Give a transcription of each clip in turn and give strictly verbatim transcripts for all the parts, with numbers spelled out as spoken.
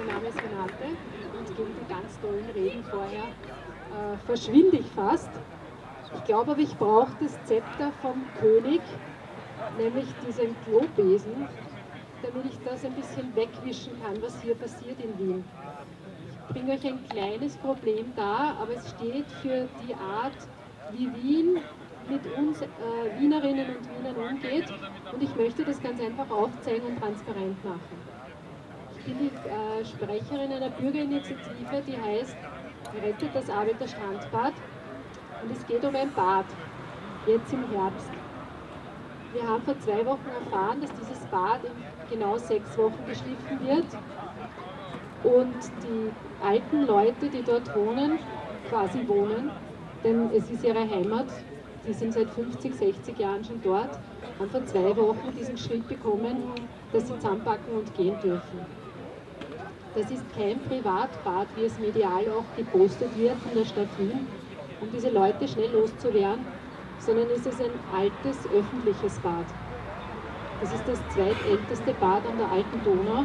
Name ist Renate und gegen die ganz tollen Reden vorher äh, verschwinde ich fast. Ich glaube aber, ich brauche das Zepter vom König, nämlich diesen Klobesen, damit ich das ein bisschen wegwischen kann, was hier passiert in Wien. Ich bringe euch ein kleines Problem dar, aber es steht für die Art, wie Wien mit uns äh, Wienerinnen und Wienern umgeht, und ich möchte das ganz einfach aufzeigen und transparent machen. Ich bin die äh, Sprecherin einer Bürgerinitiative, die heißt Rettet das Arbeiter Strandbad, und es geht um ein Bad, jetzt im Herbst. Wir haben vor zwei Wochen erfahren, dass dieses Bad in genau sechs Wochen geschliffen wird, und die alten Leute, die dort wohnen, quasi wohnen, denn es ist ihre Heimat, die sind seit fünfzig, sechzig Jahren schon dort, haben vor zwei Wochen diesen Schritt bekommen, dass sie zusammenpacken und gehen dürfen. Das ist kein Privatbad, wie es medial auch gepostet wird von der Stadt Wien, um diese Leute schnell loszuwerden, sondern es ist ein altes öffentliches Bad. Das ist das zweitälteste Bad an der Alten Donau.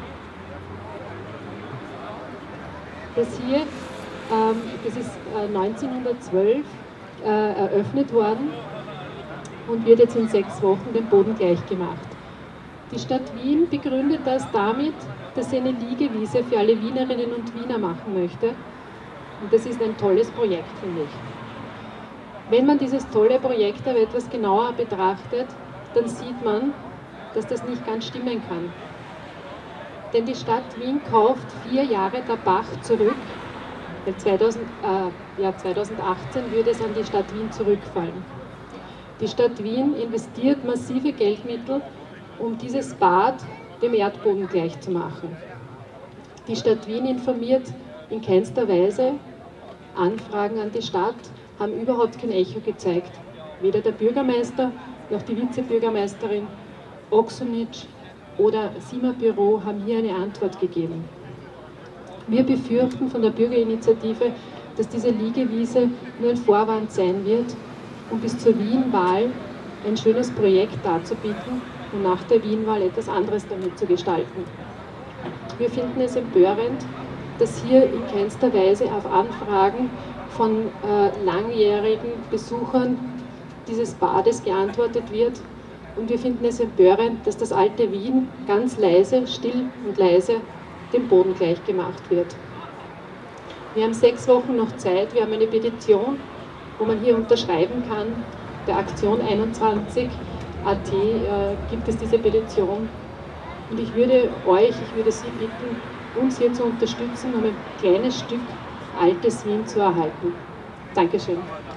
Das hier, ähm, das ist äh, neunzehnhundertzwölf äh, eröffnet worden und wird jetzt in sechs Wochen dem Boden gleichgemacht. Die Stadt Wien begründet das damit, dass sie eine Liegewiese für alle Wienerinnen und Wiener machen möchte. Und das ist ein tolles Projekt, finde ich. Wenn man dieses tolle Projekt aber etwas genauer betrachtet, dann sieht man, dass das nicht ganz stimmen kann. Denn die Stadt Wien kauft vier Jahre der Bach zurück, weil zweitausend, äh, ja, zweitausendachtzehn würde es an die Stadt Wien zurückfallen. Die Stadt Wien investiert massive Geldmittel, um dieses Bad dem Erdboden gleich zu machen. Die Stadt Wien informiert in keinster Weise. Anfragen an die Stadt haben überhaupt kein Echo gezeigt. Weder der Bürgermeister noch die Vizebürgermeisterin, Oksunic oder SIMA-Büro haben hier eine Antwort gegeben. Wir befürchten von der Bürgerinitiative, dass diese Liegewiese nur ein Vorwand sein wird, um bis zur Wien-Wahl ein schönes Projekt darzubieten und nach der Wien-Wahl etwas anderes damit zu gestalten. Wir finden es empörend, dass hier in keinster Weise auf Anfragen von äh, langjährigen Besuchern dieses Bades geantwortet wird, und wir finden es empörend, dass das alte Wien ganz leise, still und leise dem Boden gleich gemacht wird. Wir haben sechs Wochen noch Zeit, wir haben eine Petition, wo man hier unterschreiben kann. Bei Aktion einundzwanzig punkt at äh, gibt es diese Petition, und ich würde euch, ich würde Sie bitten, uns hier zu unterstützen, um ein kleines Stück altes Wien zu erhalten. Dankeschön.